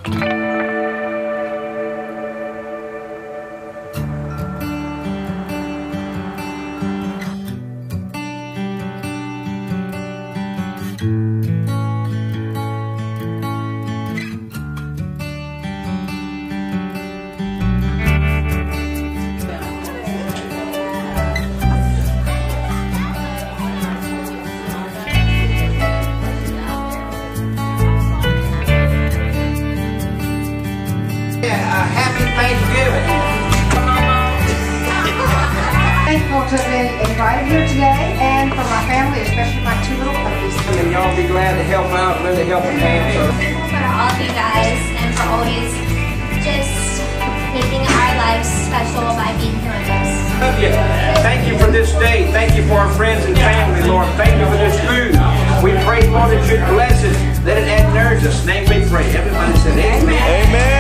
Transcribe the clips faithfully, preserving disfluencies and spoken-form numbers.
Friendsgiving. Thankful to have been invited here today, and for my family, especially my two little puppies. And y'all be glad to help out, really help a hand. Thankful for all of you guys and for always just making our lives special by being here with us. Love you. Thank you for this day. Thank you for our friends and family, Lord. Thank you for this food. We pray, Lord, that you bless it. Let it add nourish us. Name we pray. Everybody said amen. Amen.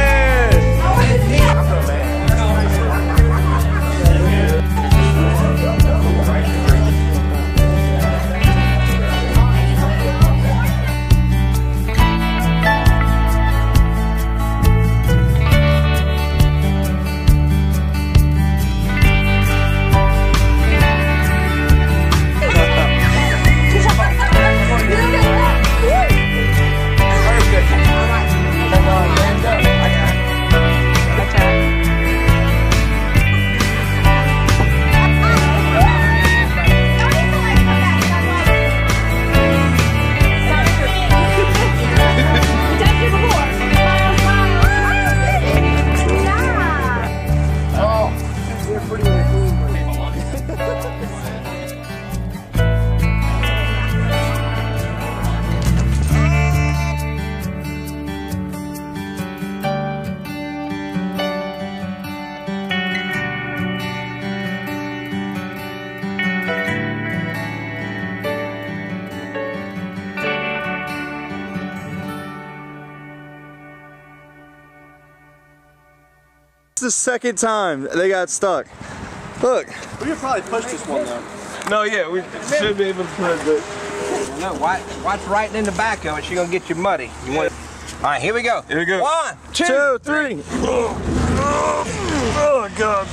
The second time they got stuck. Look. We could probably push this one though. No, yeah, we should be able to push it. No, watch, watch right in the back of it. She's gonna get you muddy. You want? All right, here we go. Here we go. One, two, two three. Oh, oh God.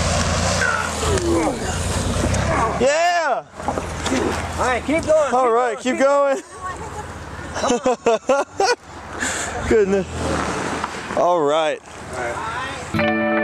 Yeah. All right, keep going. All keep right, going, keep, keep going. Goodness. All right. All right.